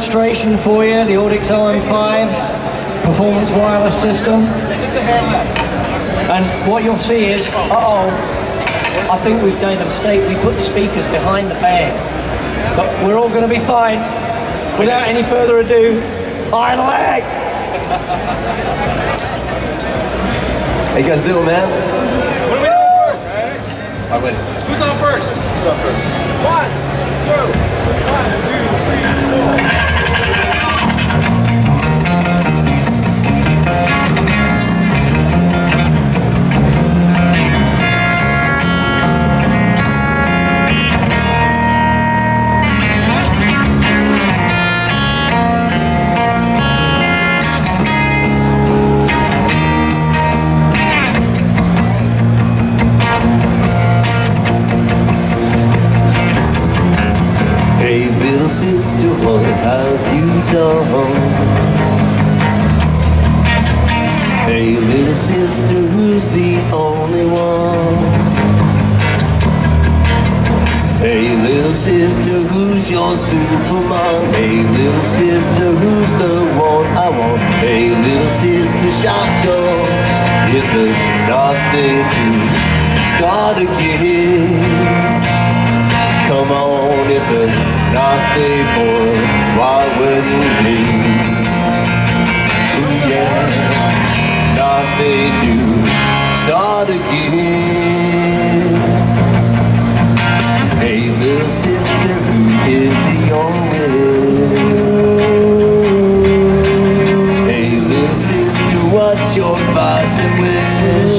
demonstration for you, the Audix OM5 performance wireless system. And what you'll see is, I think we've made a mistake. We put the speakers behind the band. But we're all going to be fine. Without any further ado, IdolX! How you guys doing, man? What are we doing first? I win. Who's on first? Who's on first? 1, 2, 1, 2, 3, 4. Hey little sister, what have you done? Hey little sister, who's the only one? Hey little sister, who's your Superman? Hey little sister, who's the one I want? Hey little sister, shotgun. It's a nice day to start again. Come on, it's a nice day for a white wedding day. Ooh yeah, nice day to start again. Hey little sister, who is the youngest? Hey little sister, what's your vice and wish?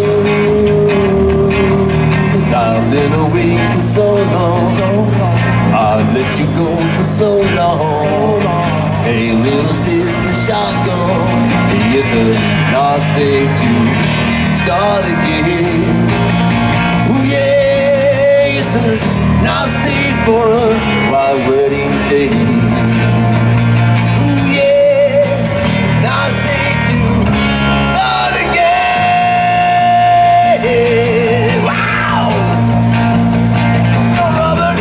'Cause I've been away for so long, I've let you go for so long. Hey little sister, shotgun. It's a nice day to start again. Ooh yeah, it's a nice day for a white wedding day. Ooh yeah, nice day to start again. Wow! Oh, Robert!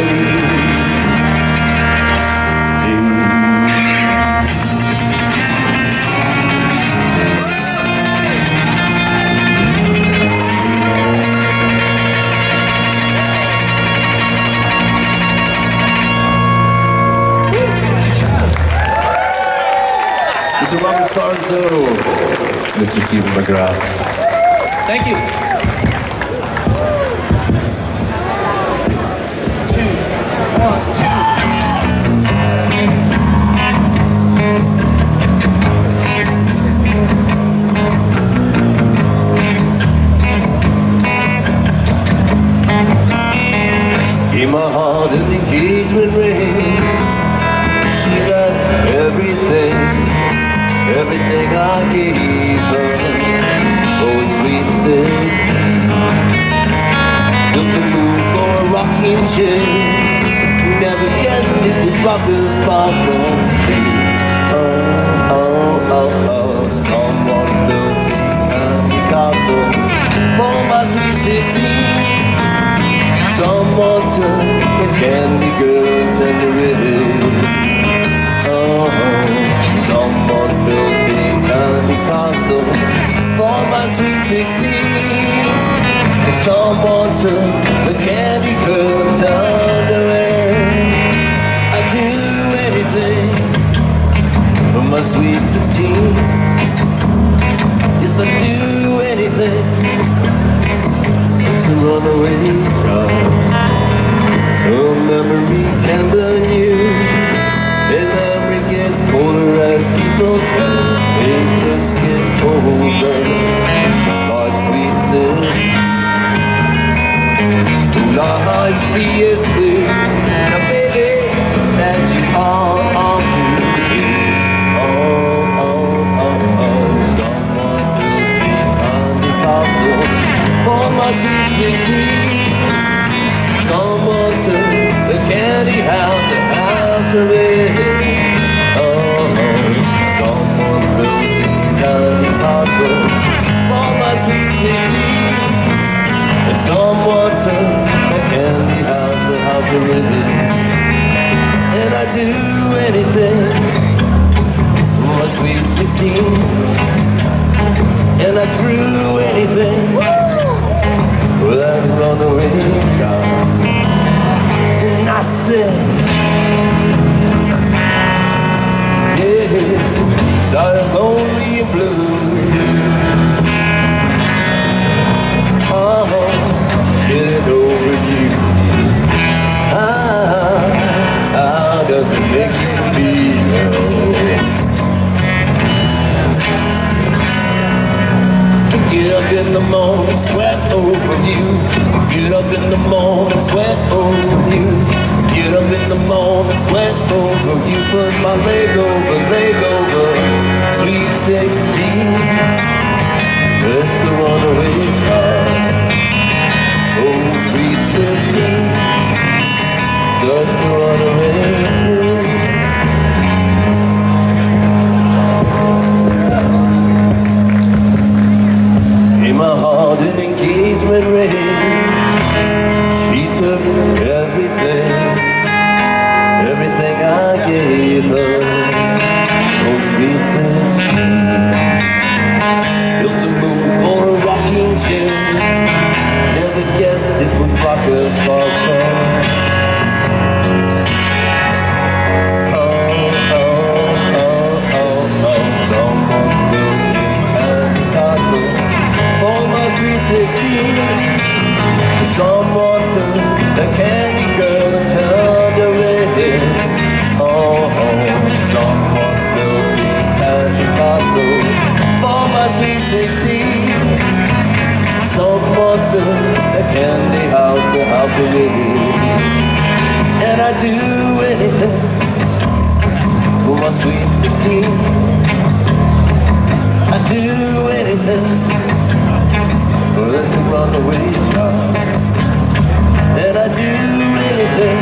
Mr. Robert Sarzo, Mr. Stephen McGrath. Thank you. 2, 1, 2. Gave my heart an engagement ring. She left everything I gave her. Oh, sweet 16. Built a move for a rocking chair. Never guessed it would rock her far from me. Oh, oh, oh, oh. Someone's built a candy castle for my sweet 16. Someone turned the candy girl into the river. Oh, someone's built a candy castle for my sweet 16. And someone took the candy girl under it. I'd do anything for my sweet 16. Yes, I'd do anything to run away from. A memory can burn you. A memory gets colder as people can. They just get older, like sweet 16. Now I see it's clear, now baby, that you are on me. Oh, oh, oh, oh. Someone's built a candy castle for my sweet 16. Someone took the candy house, the house away. Oh, someone's built a candy castle for my sweet 16. And someone took the candy house, the house away. And I'd do anything for my sweet 16. And I screw anything for that runaway child. And I said, yeah, so lonely and blue. Oh, getting over you. How does it make you feel? Get up in the morning, sweat over you. Get up in the morning, sweat over you. Get up in the morning, sweat over you. Put my leg over, sweet 16. That's the runaway child. Oh, sweet 16. Just the runaway girl. My heart an engagement ring. She took everything I gave her. Oh, sweet 16. Built a moon for a rocking chair. Never guessed it would rock her far from. Oh, oh, oh, oh, oh. Someone's built a candy castle for my sweet 16. Someone took the candy girl and turned her away. Oh, someone's built a candy castle for my sweet 16. Someone took the candy house, the house away. And I'd do anything for my sweet 16. I'd do anything for her to run away child. And I'd do anything